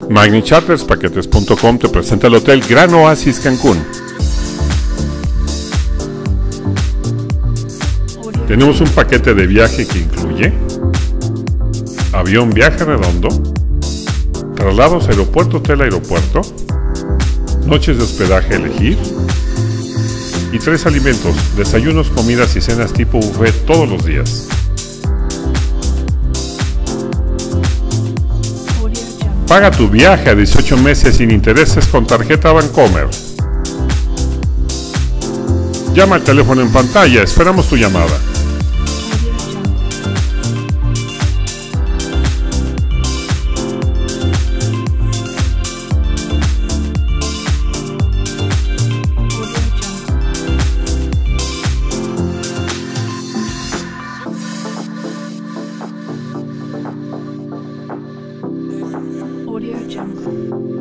MagniChartersPaquetes.com te presenta el Hotel Gran Oasis Cancún. Tenemos un paquete de viaje que incluye avión viaje redondo, traslados aeropuerto-hotel-aeropuerto, noches de hospedaje a elegir y 3 alimentos, desayunos, comidas y cenas tipo buffet todos los días. Paga tu viaje a 18 meses sin intereses con tarjeta Bancomer. Llama al teléfono en pantalla, esperamos tu llamada. Audio Jungle.